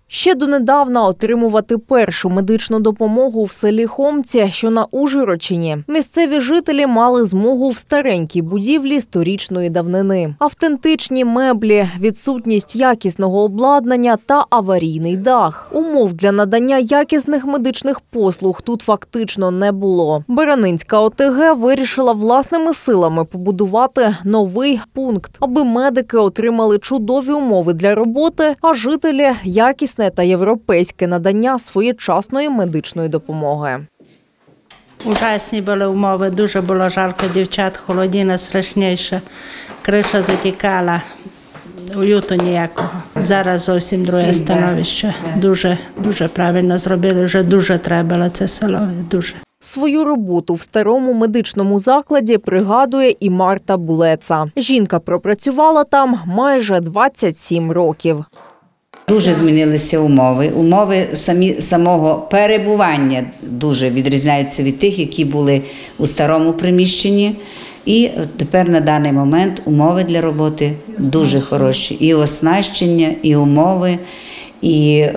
Ще донедавна отримувати першу медичну допомогу в селі Хомці, що на Ужгородщині, місцеві жителі мали змогу в старенькій будівлі сторічної давнини. Автентичні меблі, відсутність якісного обладнання та аварійний дах. Умов для надання якісних медичних послуг тут фактично не було. Баранинська ОТГ вирішила власними силами побудувати новий пункт, аби медики отримали чудові умови для роботи, а жителі – якісне та європейське надання своєчасної медичної допомоги. Ужасні були умови, дуже було жалко дівчат, холодина страшніша, криша затікала, уюту ніякого. Зараз зовсім друге становище. Дуже правильно зробили, вже дуже треба це село, дуже. Свою роботу в старому медичному закладі пригадує і Марта Булеца. Жінка пропрацювала там майже 27 років. Дуже змінилися умови. Умови самого перебування дуже відрізняються від тих, які були у старому приміщенні. І тепер на даний момент умови для роботи дуже хороші. І оснащення, і умови, і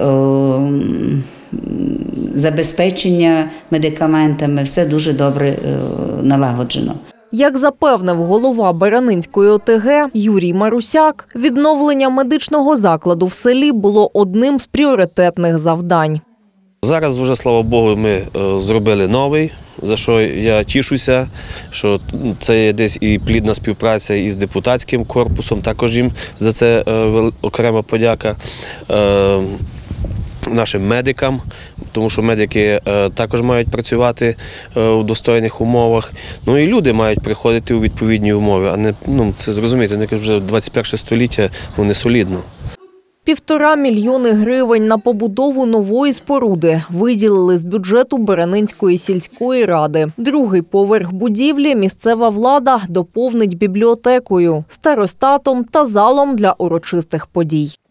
забезпечення медикаментами. Все дуже добре налагоджено. Як запевнив голова Баранинської ОТГ Юрій Марусяк, відновлення медичного закладу в селі було одним з пріоритетних завдань. Зараз вже, слава Богу, ми зробили новий, за що я тішуся, що це є десь і плідна співпраця із депутатським корпусом, також їм за це окрема подяка. Нашим медикам, тому що медики також мають працювати у достойних умовах. Ну і люди мають приходити у відповідні умови, а не, це зрозумієте, вже 21 століття, не солідно. 1,5 мільйони гривень на побудову нової споруди виділили з бюджету Баранинської сільської ради. Другий поверх будівлі місцева влада доповнить бібліотекою, старостатом та залом для урочистих подій.